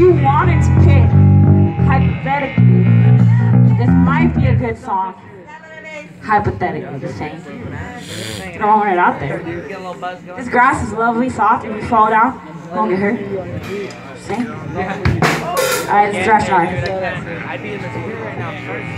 you wanted to pick, hypothetically, this might be a good song. Hypothetically, just saying. Throwing it out there. This grass is lovely, soft. If you fall down, won't get hurt. Just saying. Alright, let's thrash on. I'd be in the computer right now first.